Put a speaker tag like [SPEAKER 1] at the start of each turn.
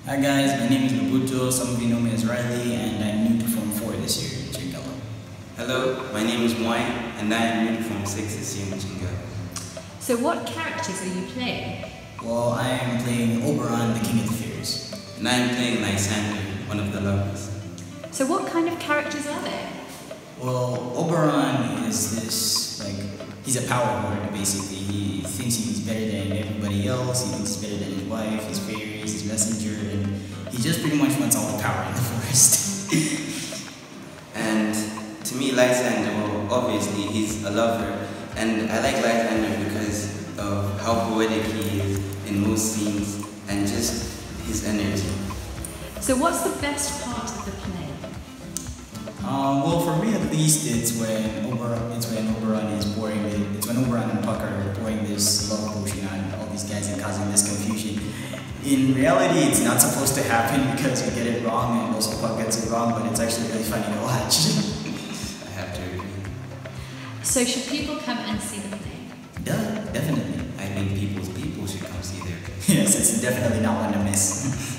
[SPEAKER 1] Hi guys, my name is Labuto, some of you know me as Riley, and I'm new to Form 4 this year in Chengelo.
[SPEAKER 2] Hello, my name is Moy, and I am new to Form 6 this year in Chengelo.
[SPEAKER 3] So what characters are you playing?
[SPEAKER 1] Well, I am playing Oberon, the King of the Fairies.
[SPEAKER 2] And I am playing Lysander, one of the lovers.
[SPEAKER 3] So what kind of characters are they?
[SPEAKER 1] Well, Oberon is this, he's a power hoarder basically. He thinks he's better than everybody else, he thinks he's better than his wife, his fairies, his messenger, and he just pretty much wants all the power in the forest.
[SPEAKER 2] And to me, Lysander, well, obviously, he's a lover. And I like Lysander because of how poetic he is in most scenes and just his energy.
[SPEAKER 3] So what's the best part of the play?
[SPEAKER 1] Well, for me at least, it's when Oberon and Puck are pouring this love potion on all these guys and causing this confusion. In reality, it's not supposed to happen because we get it wrong, and also Puck gets it wrong, but it's actually really funny to watch.
[SPEAKER 2] I have to agree.
[SPEAKER 3] So should people come and see the play?
[SPEAKER 1] Yeah, definitely.
[SPEAKER 2] I think people should come see their play.
[SPEAKER 1] Yes, it's definitely not one to miss.